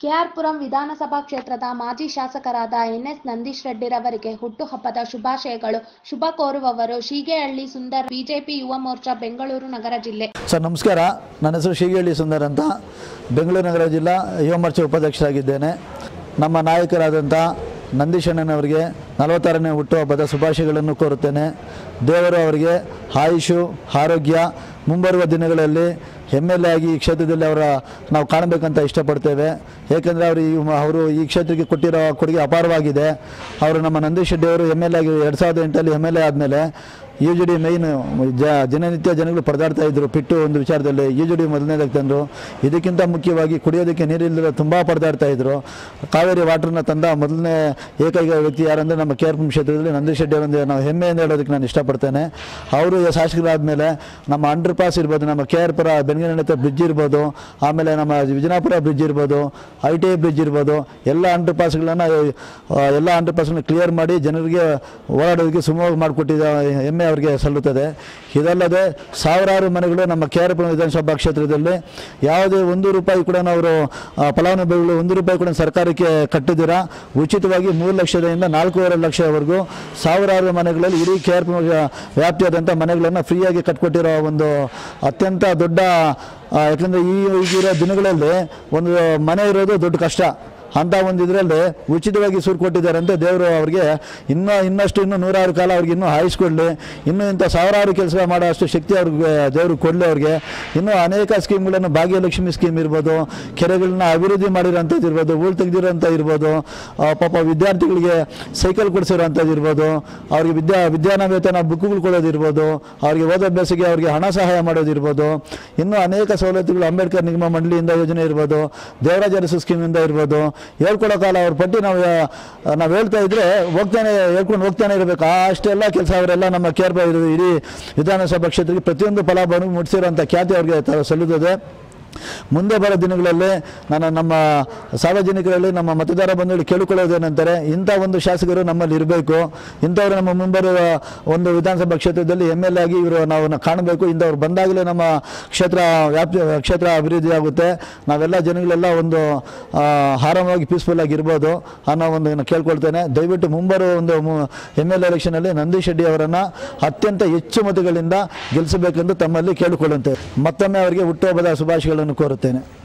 ಕೆಆರ್ಪುರಂ ವಿಧಾನಸಭಾ ಕ್ಷೇತ್ರದ ಮಾಜಿ ಶಾಸಕರಾದ ಎನ್ಎಸ್ ನಂದೀಶ್ ರೆಡ್ಡಿರವರಿಗೆ ಹುಟ್ಟುಹಬ್ಬದ ಶುಭಾಶಯಗಳು. ಶುಭ ಕೋರುವವರು ಶೀಗೇಹಳ್ಳಿ ಸುಂದರ್, ಬಿಜೆಪಿ ಯುವ ಮೋರ್ಚಾ, ಬೆಂಗಳೂರು ನಗರ ಜಿಲ್ಲೆ. ಸರ್ ನಮಸ್ಕಾರ, ನನ್ನ ಹೆಸರು ಶೀಗೇಹಳ್ಳಿ ಸುಂದರ್ ಅಂತ, ಬೆಂಗಳೂರು ನಗರ ಜಿಲ್ಲಾ ಯುವ ಮೋರ್ಚಾ ಉಪಾಧ್ಯಕ್ಷರಾಗಿದ್ದೇನೆ. ನಮ್ಮ ನಾಯಕರಾದಂಥ ನಂದೀಶ್ ಅಣ್ಣನವರಿಗೆ 46ನೇ ಹುಟ್ಟುಹಬ್ಬದ ಶುಭಾಶಯಗಳನ್ನು ಕೋರುತ್ತೇನೆ. ದೇವರು ಅವರಿಗೆ ಆಯುಷು, ಆರೋಗ್ಯ, ಮುಂಬರುವ ದಿನಗಳಲ್ಲಿ MLA ಆಗಿ ಈ ಕ್ಷೇತ್ರದಲ್ಲಿ ನಾವು ಕಾಣಬೇಕಂತ ಇಷ್ಟಪಡ್ತೇವೆ. ಏಕೆಂದರೆ ಅವರು ಈ ಕ್ಷೇತ್ರಕ್ಕೆ ಕೊಟ್ಟಿರೋ ಕೊಡುಗೆ ಅಪಾರವಾಗಿದೆ. ನಮ್ಮ ನಂದೀಶ್ ರೆಡ್ಡಿ ಅವರು MLA ಆಗಿ 2008 MLA ಆದಮೇಲೆ UGD ಮೈನ್ ದಿನನಿತ್ಯ ಜನಗಳು ಪರದಾಡ್ತಾ ಇದ್ದರು. ಪಿಟ್ಟು ಒಂದು ವಿಚಾರದಲ್ಲಿ UGD ಮೊದಲನೇದಾಗಿ ತಂದರು. ಇದಕ್ಕಿಂತ ಮುಖ್ಯವಾಗಿ ಕುಡಿಯೋದಕ್ಕೆ ನೀರಿಲ್ಲದೆ ತುಂಬ ಪರದಾಡ್ತಾ ಇದ್ದರು. ಕಾವೇರಿ ವಾಟರ್ನ ತಂದ ಮೊದಲನೇ ಏಕೈಕ ವ್ಯಕ್ತಿ ಯಾರಂದರೆ ನಮ್ಮ ಕೆಆರ್ಪುರಂ ಕ್ಷೇತ್ರದಲ್ಲಿ ನಂದೀಶ್ ರೆಡ್ಡಿ ಅವರೊಂದಿಗೆ ನಾವು ಹೆಮ್ಮೆಯಿಂದ ಹೇಳೋದಕ್ಕೆ ನಾನು ಇಷ್ಟಪಡ್ತೇನೆ. ಅವರು ಶಾಸಕರಾದ ಮೇಲೆ ನಮ್ಮ ಅಂಡರ್ ಪಾಸ್ ಇರ್ಬೋದು, ನಮ್ಮ ಕೆಆರ್ಪುರ ಬೆಂಗಳೂರಿನ ಬ್ರಿಡ್ಜ್ ಇರ್ಬೋದು, ಆಮೇಲೆ ನಮ್ಮ ವಿಜಯಪುರ ಬ್ರಿಡ್ಜ್ ಇರ್ಬೋದು, ITI ಬ್ರಿಡ್ಜ್ ಇರ್ಬೋದು, ಎಲ್ಲ ಅಂಡರ್ ಪಾಸ್ಗಳನ್ನ ಕ್ಲಿಯರ್ ಮಾಡಿ ಜನರಿಗೆ ಓಡಾಡೋದಕ್ಕೆ ಸುಲಭವಾಗಿ ಮಾಡಿಕೊಟ್ಟಿದ್ದ ಹೆಮ್ಮೆ ಅವರಿಗೆ ಸಲ್ಲುತ್ತದೆ. ಇದಲ್ಲದೆ ಸಾವಿರಾರು ಮನೆಗಳು ನಮ್ಮ ಕೆಆರ್ಪುರಂ ವಿಧಾನಸಭಾ ಕ್ಷೇತ್ರದಲ್ಲಿ ಯಾವುದೇ ₹1 ಕೂಡ ಅವರು ಫಲಾನುಭವಿಗಳು ₹1 ಕೂಡ ಸರ್ಕಾರಕ್ಕೆ ಕಟ್ಟಿದ್ದೀರಾ. ಉಚಿತವಾಗಿ 3 ಲಕ್ಷದಿಂದ 4.5 ಲಕ್ಷವರೆಗೂ ಸಾವಿರಾರು ಮನೆಗಳಲ್ಲಿ ಇಡೀ ಕೆಆರ್ಪುರಂ ವ್ಯಾಪ್ತಿಯಾದಂಥ ಮನೆಗಳನ್ನು ಫ್ರೀಯಾಗಿ ಕಟ್ಕೊಟ್ಟಿರೋ ಒಂದು ಅತ್ಯಂತ ದೊಡ್ಡ, ಯಾಕಂದರೆ ಈಗಿರೋ ದಿನಗಳಲ್ಲಿ ಒಂದು ಮನೆ ಇರೋದು ದೊಡ್ಡ ಕಷ್ಟ. ಅಂಥ ಒಂದು ಇದರಲ್ಲಿ ಉಚಿತವಾಗಿ ಸೂರು ಕೊಟ್ಟಿದ್ದಾರೆ ಅಂತ ದೇವರು ಅವರಿಗೆ ಇನ್ನಷ್ಟು ನೂರಾರು ಕಾಲ ಅವ್ರಿಗೆ ಇನ್ನೂ ಆಯಿಸ್ಕೊಳ್ಳಿ, ಇನ್ನೂ ಇಂಥ ಸಾವಿರಾರು ಕೆಲಸ ಮಾಡೋ ಅಷ್ಟು ಶಕ್ತಿ ಅವ್ರಿಗೆ ದೇವರು ಕೊಡಲಿ. ಅವ್ರಿಗೆ ಇನ್ನೂ ಅನೇಕ ಸ್ಕೀಮ್ಗಳನ್ನು, ಭಾಗ್ಯಲಕ್ಷ್ಮಿ ಸ್ಕೀಮ್ ಇರ್ಬೋದು, ಕೆರೆಗಳನ್ನ ಅಭಿವೃದ್ಧಿ ಮಾಡಿರೋಂಥದ್ದು ಇರ್ಬೋದು, ಹೂಳು ತೆಗೆದಿರೋಂಥ ಇರ್ಬೋದು, ಪಾಪ ವಿದ್ಯಾರ್ಥಿಗಳಿಗೆ ಸೈಕಲ್ ಕೊಡಿಸಿರೋಂಥದ್ದು ಇರ್ಬೋದು, ಅವ್ರಿಗೆ ವಿದ್ಯಾನ ವೇತನ ಬುಕ್ಗಳು ಕೊಡೋದಿರ್ಬೋದು, ಅವ್ರಿಗೆ ಓದೋಭ್ಯಾಸಕ್ಕೆ ಅವ್ರಿಗೆ ಹಣ ಸಹಾಯ ಮಾಡೋದಿರ್ಬೋದು, ಇನ್ನೂ ಅನೇಕ ಸವಲತ್ತುಗಳು ಅಂಬೇಡ್ಕರ್ ನಿಗಮ ಮಂಡಳಿಯಿಂದ ಯೋಜನೆ ಇರ್ಬೋದು, ದೇವರಾಜ ಅರಸು ಸ್ಕೀಮಿಂದ ಇರ್ಬೋದು, ಹೇಳ್ಕೊಡೋ ಕಾಲ ಅವ್ರ ಪಟ್ಟಿ ನಾವು ಹೇಳ್ತಾ ಇದ್ರೆ ಹೇಳ್ಕೊಂಡು ಹೋಗ್ತಾನೆ ಇರಬೇಕು. ಅಷ್ಟೆಲ್ಲ ಕೆಲಸ ಅವರೆಲ್ಲ ನಮ್ಮ ಕೆಆರ್ಪುರ ಇಡೀ ವಿಧಾನಸಭಾ ಕ್ಷೇತ್ರಕ್ಕೆ ಪ್ರತಿಯೊಂದು ಫಲಾನುಭವಿಗೂ ಮುಟ್ಟಿಸಿರೋಂಥ ಖ್ಯಾತಿ ಅವ್ರಿಗೆ ಸಲ್ಲುತ್ತದೆ. ಮುಂದೆ ಬರೋ ದಿನಗಳಲ್ಲಿ ನಮ್ಮ ಸಾರ್ವಜನಿಕರಲ್ಲಿ, ನಮ್ಮ ಮತದಾರ ಬಂಧುಗಳು ಕೇಳಿಕೊಳ್ಳೋದೇನೆಂದರೆ, ಇಂಥ ಒಂದು ಶಾಸಕರು ನಮ್ಮಲ್ಲಿ ಇರಬೇಕು. ಇಂಥವ್ರು ನಮ್ಮ ಮುಂಬರುವ ಒಂದು ವಿಧಾನಸಭಾ ಕ್ಷೇತ್ರದಲ್ಲಿ MLA ಆಗಿ ನಾವು ಕಾಣಬೇಕು. ಇಂಥವ್ರು ಬಂದಾಗಲೇ ನಮ್ಮ ಕ್ಷೇತ್ರ ಅಭಿವೃದ್ಧಿ ಆಗುತ್ತೆ. ನಾವೆಲ್ಲ ಜನಗಳೆಲ್ಲ ಒಂದು ಆರಾಮವಾಗಿ ಪೀಸ್ಫುಲ್ ಆಗಿರ್ಬೋದು ಅನ್ನೋ ಒಂದು ಕೇಳ್ಕೊಳ್ತೇನೆ. ದಯವಿಟ್ಟು ಮುಂಬರುವ ಒಂದು MLA ಎಲೆಕ್ಷನಲ್ಲಿ ನಂದೀಶ್ ರೆಡ್ಡಿ ಅವರನ್ನು ಅತ್ಯಂತ ಹೆಚ್ಚು ಮತಗಳಿಂದ ಗೆಲ್ಲಿಸಬೇಕೆಂದು ತಮ್ಮಲ್ಲಿ ಕೇಳಿಕೊಳ್ಳುತ್ತೇವೆ. ಮತ್ತೊಮ್ಮೆ ಅವರಿಗೆ ಹುಟ್ಟುಹಬ್ಬದ ಶುಭಾಶಯಗಳನ್ನು ಕೋರುತ್ತೇನೆ.